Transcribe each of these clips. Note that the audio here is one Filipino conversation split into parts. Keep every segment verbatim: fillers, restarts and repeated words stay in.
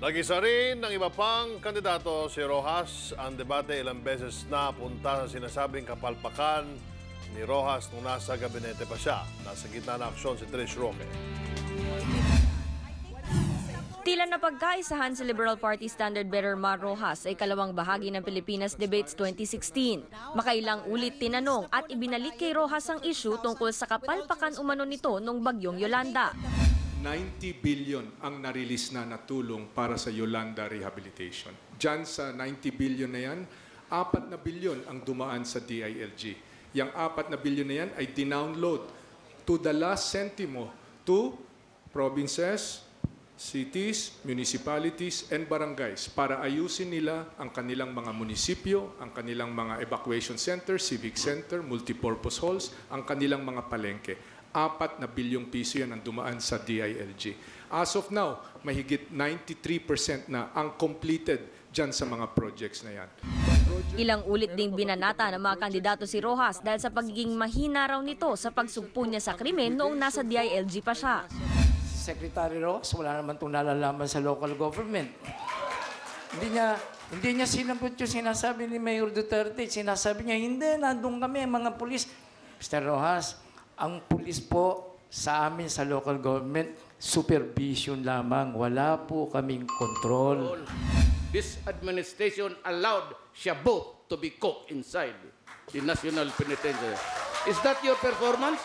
Nag-isa rin ng iba pang kandidato si Rojas. Ang debate ilang beses na punta sa sinasabing kapalpakan ni Rojas nung nasa gabinete pa siya. Nasa gitna ng aksyon si Trish Roque. Tila na pagkaisahan si Liberal Party standard-bearer Mar Rojas ay kalawang bahagi ng Pilipinas Debates twenty sixteen. Makailang ulit tinanong at ibinalik kay Rojas ang issue tungkol sa kapalpakan umano nito nung bagyong Yolanda. ninety billion ang na-release na na tulong para sa Yolanda rehabilitation. Diyan sa ninety billion na yan, apat na bilyon ang dumaan sa D I L G. Yang apat na bilyon na yan ay dinownload to the last centimo to provinces, cities, municipalities, and barangays para ayusin nila ang kanilang mga munisipyo, ang kanilang mga evacuation center, civic center, multipurpose halls, ang kanilang mga palengke. Apat na bilyong piso yan ang dumaan sa D I L G. As of now, mahigit ninety-three percent na ang completed dyan sa mga projects na yan. Ilang ulit ding binanata ng mga kandidato si Rojas dahil sa pagiging mahina raw nito sa pagsugpo niya sa krimen noong nasa D I L G pa siya. Secretary Rojas, wala naman itong nalalaman sa local government. Hindi niya, hindi niya sinagot yung sinasabi ni Mayor Duterte. Sinasabi niya, hindi, nandun kami, mga pulis. Mister Rojas, ang pulis po sa amin sa local government, supervision lamang. Wala po kaming control. This administration allowed Shabu to be cooked inside the National Penitentiary. Is that your performance?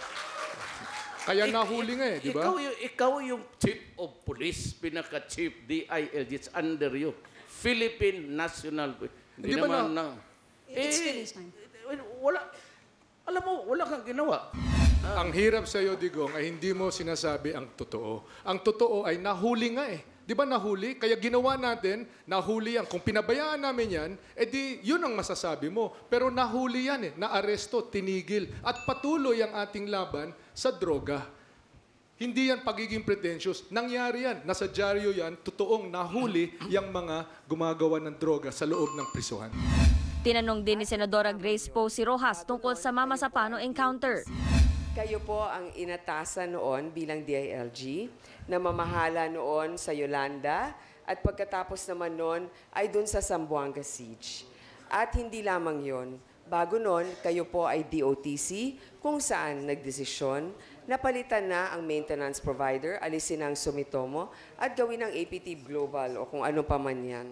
Kaya nahuli nga eh, di ba? Ikaw, yung, ikaw yung chief of police, pinaka-chief D I L G, it's under you. Philippine National Police. Hindi naman na... It's eh, finished time. Wala, alam mo, wala kang ginawa. Ah. Ang hirap sa'yo, Digong, ay hindi mo sinasabi ang totoo. Ang totoo ay nahuli nga eh. Di ba nahuli? Kaya ginawa natin, nahuli yan. Kung pinabayaan namin yan, edi yun ang masasabi mo. Pero nahuli yan eh. Naaresto, tinigil. At patuloy ang ating laban sa droga. Hindi yan pagiging pretentious. Nangyari yan. Nasa dyaryo yan. Totoong nahuli yung mga gumagawa ng droga sa loob ng prisuhan. Tinanong din ni Senadora Grace Poe si Rojas tungkol sa Mama Sapano encounter. Kayo po ang inatasan noon bilang D I L G na mamahala noon sa Yolanda at pagkatapos naman noon ay dun sa Zamboanga Siege. At hindi lamang yon, bago noon kayo po ay D O T C kung saan nagdesisyon na palitan na ang maintenance provider, alisin ang Sumitomo at gawin ang A P T Global o kung ano pa man yan.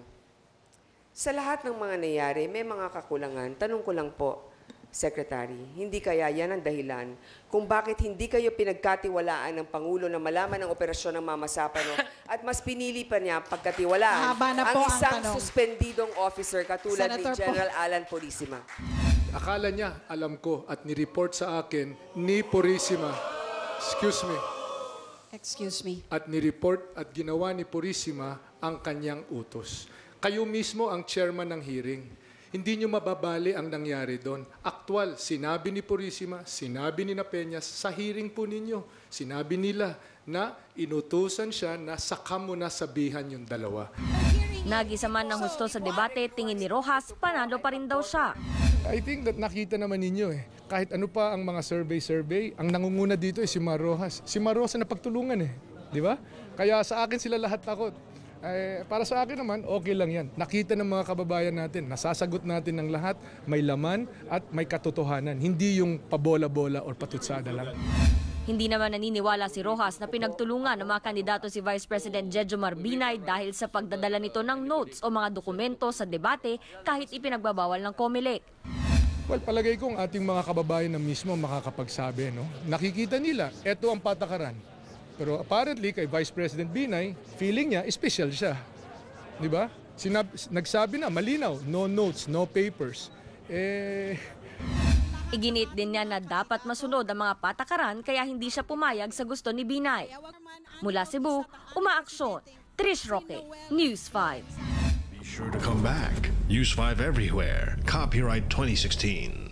Sa lahat ng mga nangyari, may mga kakulangan. Tanong ko lang po, Secretary, hindi kaya yan ang dahilan kung bakit hindi kayo pinagkatiwalaan ng Pangulo na malaman ang operasyon ng Mama Sapano at mas pinili pa niya pagkatiwalaan ang isang ang suspendidong officer katulad Senator ni General po. Alan Purisima? Akala niya, alam ko, at ni-report sa akin ni Purisima, excuse me, Excuse me. at ni-report at ginawa ni Purisima ang kanyang utos. Kayo mismo ang chairman ng hearing. Hindi nyo mababali ang nangyari doon. Aktual, sinabi ni Purisima, sinabi ni na Peñas, sa hearing po ninyo, sinabi nila na inutusan siya na saka mo na sabihan yung dalawa. Nagisa man ng husto sa debate, tingin ni Rojas, panalo pa rin daw siya. I think that nakita naman ninyo eh. Kahit ano pa ang mga survey-survey, ang nangunguna dito ay si Mar Rojas. Si Mar Rojas na pagtulungan eh. Di ba? Kaya sa akin sila lahat takot. Eh, para sa akin naman, okay lang yan. Nakita ng mga kababayan natin, nasasagot natin ng lahat, may laman at may katotohanan. Hindi yung pabola-bola or patutsada lang. Hindi naman naniniwala si Rojas na pinagtulungan ng mga kandidato si Vice President Jejo Marbinay dahil sa pagdadala nito ng notes o mga dokumento sa debate kahit ipinagbabawal ng COMELEC. Well, palagay kong ating mga kababayan na mismo makakapagsabi, no? Nakikita nila, eto ang patakaran. Pero apparently, kay Vice President Binay, feeling niya, special siya. Di ba? Sinab nagsabi na, malinaw, no notes, no papers. Eh... Iginit din niya na dapat masunod ang mga patakaran kaya hindi siya pumayag sa gusto ni Binay. Mula Cebu, umaaksyon. Trish Roque, News five. Be sure to come back. News five everywhere. Copyright twenty sixteen.